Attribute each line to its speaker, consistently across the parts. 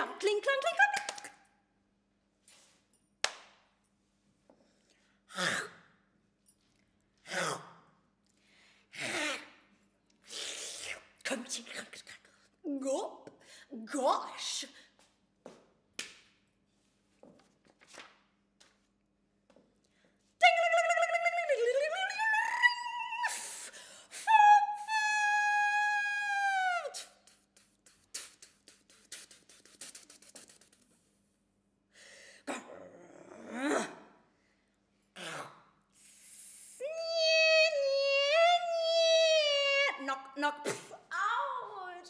Speaker 1: clunk, clink, clunk, clink, clunk. Gulp. Gosh. Knock, knock. Ouch.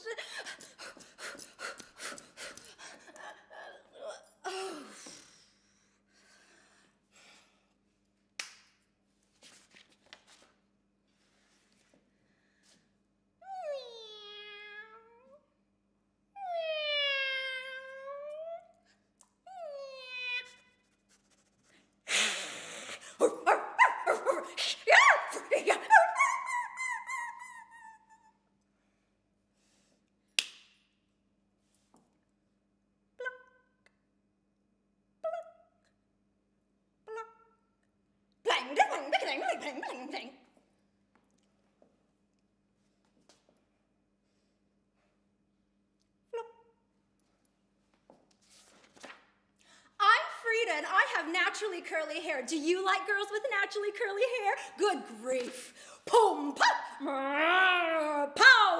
Speaker 1: I'm Frida and I have naturally curly hair. Do you like girls with naturally curly hair? Good grief. Pum, pop, pow.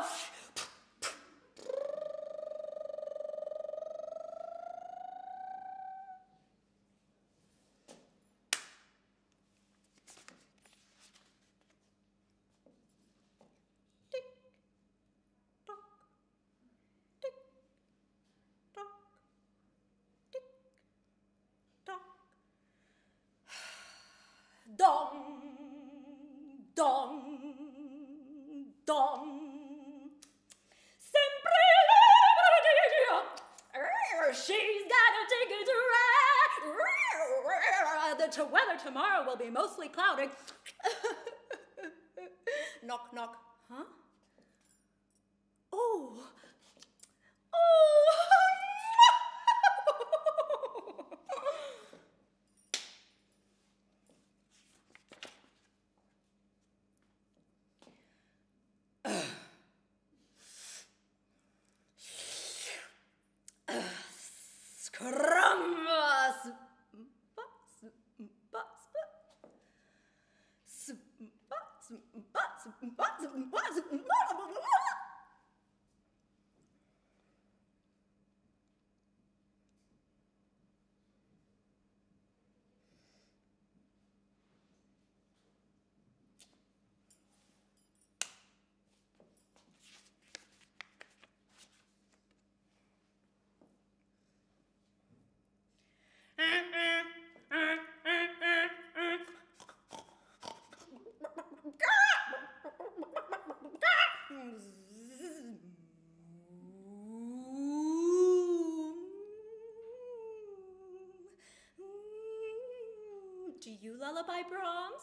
Speaker 1: Dong, dong, dong. Sempre she's gotta take it to ride. The weather tomorrow will be mostly cloudy. Knock, knock. Huh? Oh. Oh. Do you lullaby Brahms?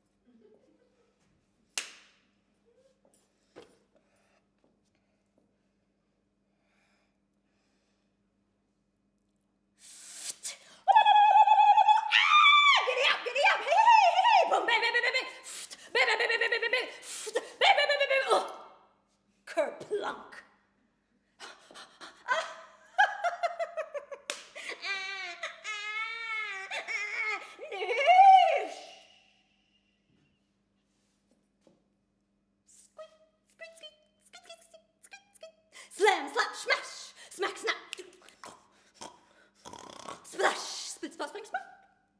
Speaker 1: Kerplunk. Slam, slap, smash, smack, snap. Splash, split, splash, bang, smack.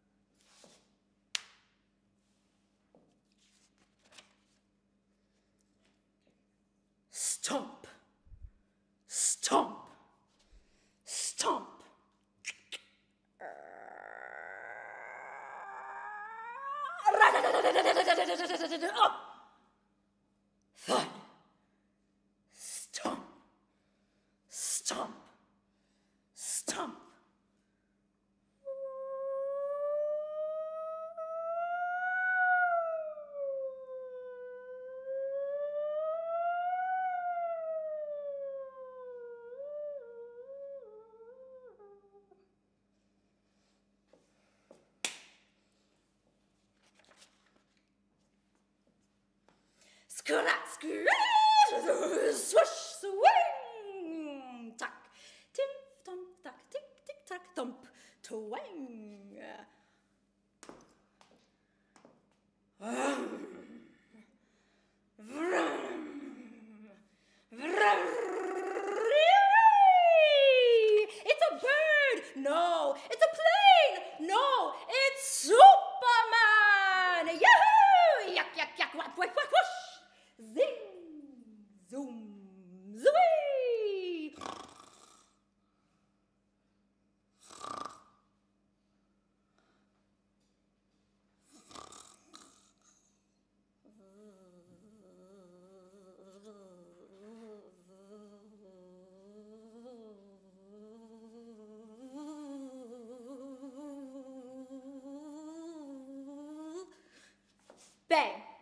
Speaker 1: Stomp, stomp, stomp. Thud, stomp, stomp, stomp. Scratch, scratch, swish, swing, tuck, tick, thump, tuck, tick, tick, tuck, thump, twang. It's a bird! No, it's a plane! No, it's Superman! Yahoo! Yuck, yuck, yuck, whack, whack, whack, whoosh! Zing, zoom, zooey! Bang!